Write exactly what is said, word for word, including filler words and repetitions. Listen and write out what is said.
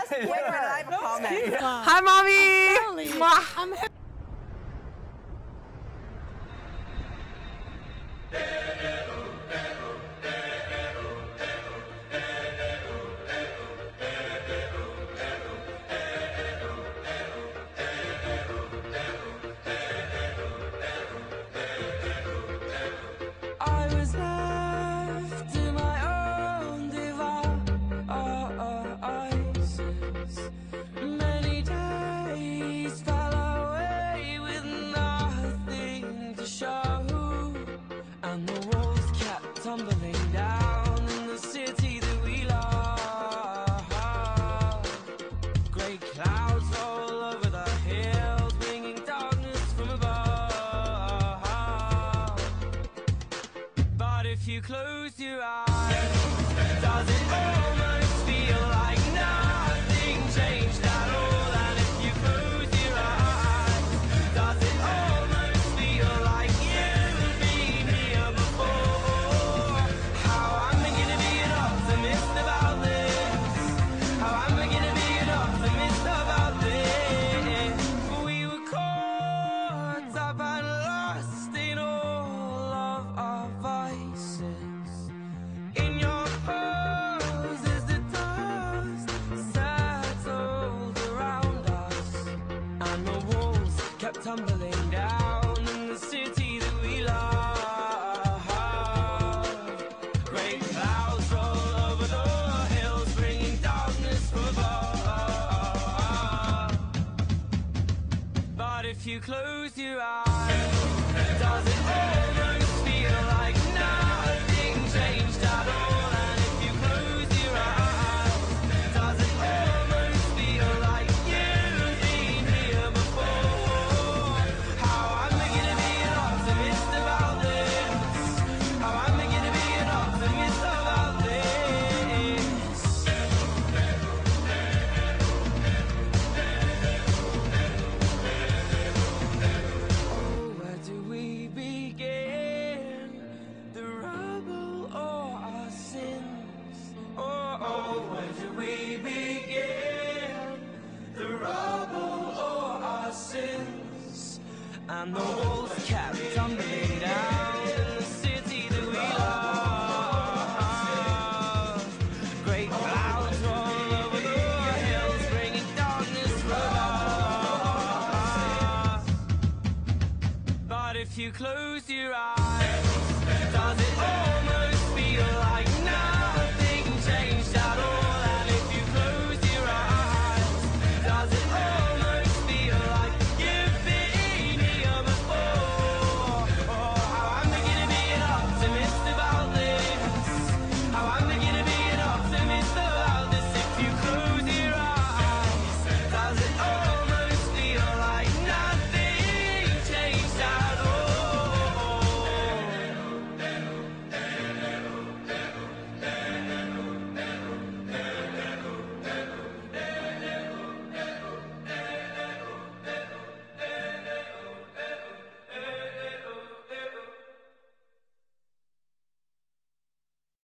Wait a minute, I have a comment. Hi, Mommy! Mwah. I'm I was left to my own devices. Many days fell away with nothing to show, and the walls kept tumbling down in the city that we love. Great clouds all over the hills, bringing darkness from above. But if you close your eyes, does it almost feel like nothing changed at all? And if you close your eyes, does it almost feel like you've been here before? How I'm beginning to be an optimist about this. How I'm beginning to be an optimist about this. We were caught up and lost in all of our vices. In your pose as the dust settled around us, and the walls kept tumbling down in the city that we love. Great clouds roll over the hills, bringing darkness from above. But if you close your eyes, does it almost feel like nothing changed at all? And if you close your eyes, does it almost feel like you've been here before? How I'm beginning to be an optimist about this. How I'm beginning to be an optimist about this. Oh, where do we begin? The rubble or our sins? Oh, oh, where do we begin? The rubble or our sins? And the walls kept tumbling down in the city that we love. Great clouds roll over the hills, bringing darkness from us. But if you close your eyes,